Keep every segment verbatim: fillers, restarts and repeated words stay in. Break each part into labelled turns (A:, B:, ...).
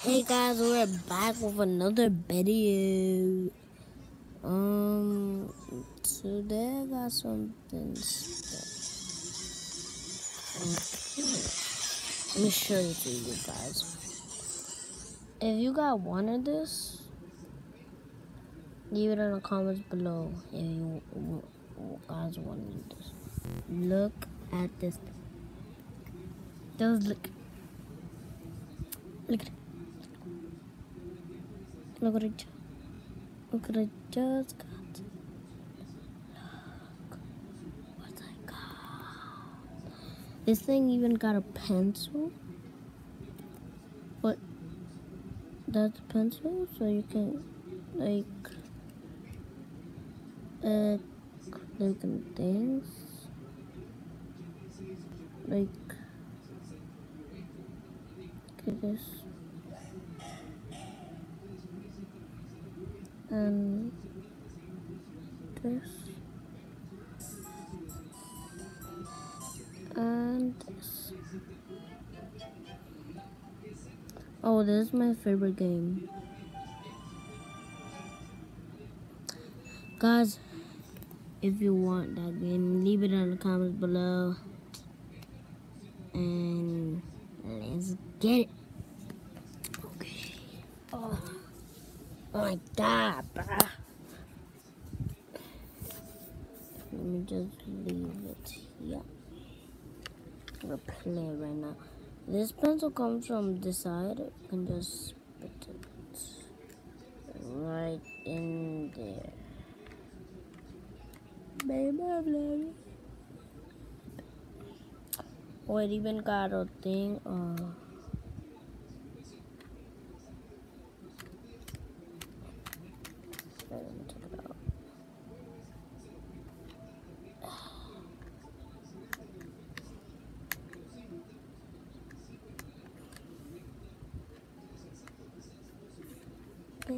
A: Hey guys, we're back with another video. Um, today I got something special. Let me show it to you guys. If you got one of this, leave it in the comments below if you guys wanted this. Look at this. Just look. Look at it. Look what it. Look what I just got. This thing even got a pencil. But that's a pencil, so you can like uh click on things. Like okay, this and this and this. Oh, this is my favorite game. Guys, if you want that game, leave it in the comments below. And let's get it. Okay. Oh, oh my god, bruh. Let me just leave it here. I'm gonna play right now. This pencil comes from this side. You can just put it right in there. Baby, baby. Oh, it even got a thing. Uh, let me check it out. Okay.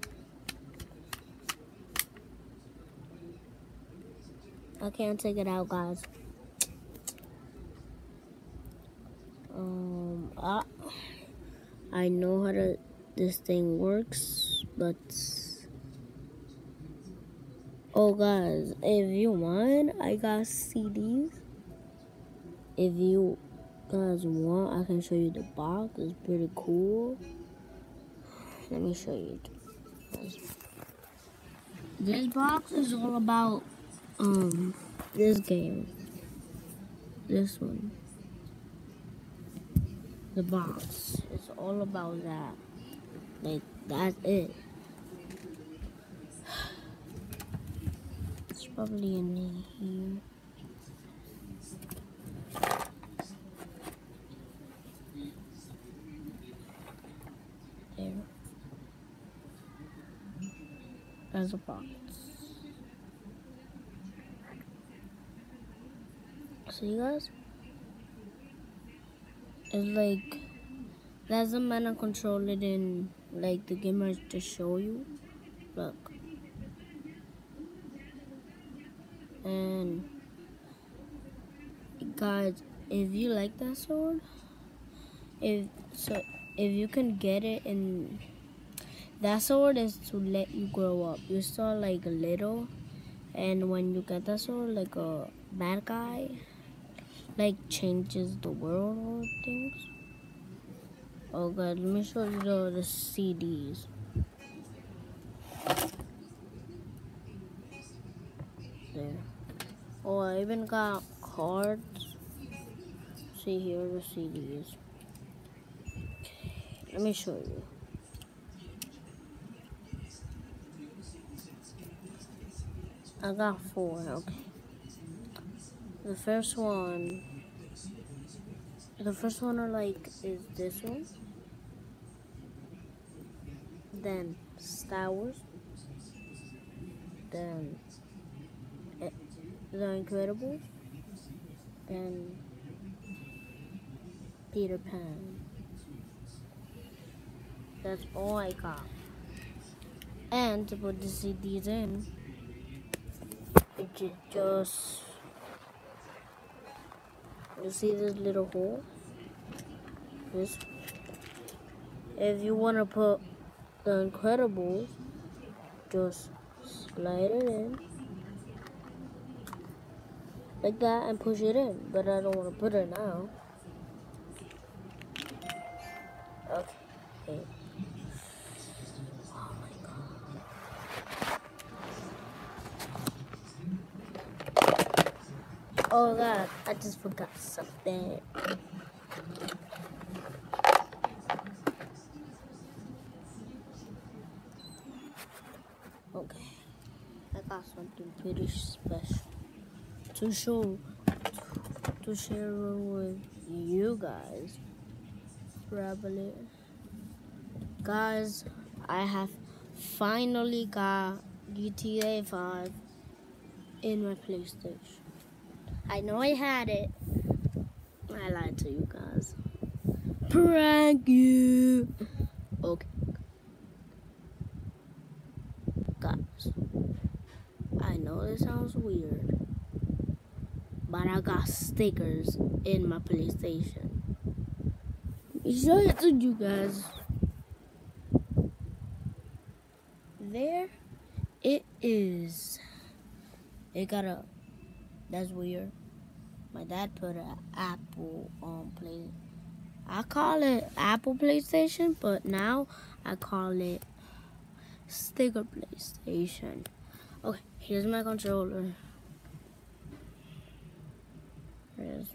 A: I can't take it out, guys. Um, I, I know how to, this thing works, but oh, guys, if you want, I got C Ds. If you guys want, I can show you the box. It's pretty cool. Let me show you. This box is all about um this game. This one. The box. It's all about that. Like that's it. It's probably in here. There. There's a box. See, guys? It's like that's a mana control it in like the gamers to show you. Look. And guys, if you like that sword, if so if you can get it, and that sword is to let you grow up. You start like little, and when you get that sword, like a bad guy like changes the world or things. Oh god, let me show you the, the C Ds. There. Oh, I even got cards. See here the C Ds. Let me show you. I got four, okay. The first one, the first one are like, is this one. Then Star Wars. Then The Incredibles. Then Peter Pan. That's all I got. And to put the C Ds in, it just, you see this little hole? This, If you want to put The Incredibles, just slide it in like that and push it in. But I don't want to put it now. Okay. Oh my god. Oh god, I just forgot something. Okay. I got something pretty special to show, to share with you guys. Probably. Guys, I have finally got G T A five in my PlayStation. I know I had it. I lied to you guys. Prank you. Okay. Guys, I know this sounds weird, but I got stickers in my PlayStation. Let me show it to you guys. There it is. It got a, that's weird. My dad put an Apple on play. I call it Apple PlayStation, but now I call it Sticker PlayStation. Okay, here's my controller. Here's,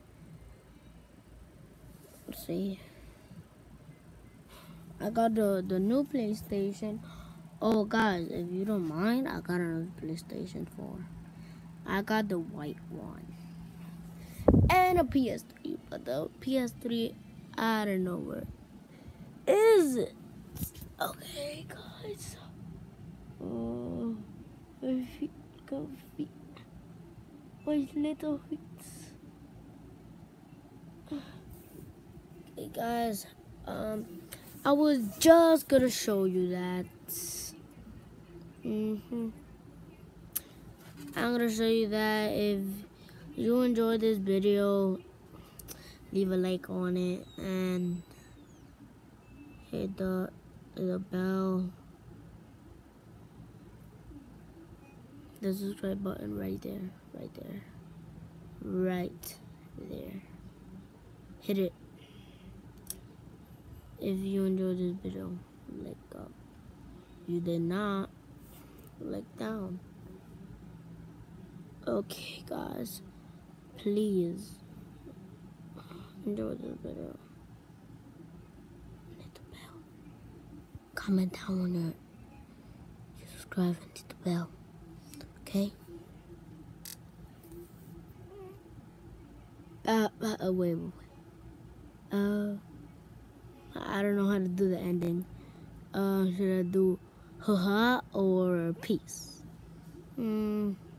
A: let's see. I got the, the new PlayStation. Oh guys, if you don't mind, I got another PlayStation four. I got the white one. And a P S three, but the P S three, I don't know where is it. Okay, guys. Oh, my feet, go feet, my little feet. Okay, guys. Um, I was just gonna show you that. Mm-hmm. I'm gonna show you that. If you enjoyed this video, leave a like on it and hit the the bell, the subscribe button right there, right there, right there. Hit it. If you enjoyed this video, like up. You did not, like down. Okay, guys, please enjoy this video. Hit the bell. Comment down on it. Subscribe and hit the bell. Okay? Uh, uh, wait, wait, wait. Uh, I don't know how to do the ending. Uh, should I do haha or peace? Hmm.